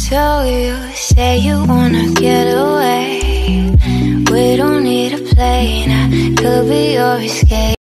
So you say you wanna get away. We don't need a plane, I could be your escape.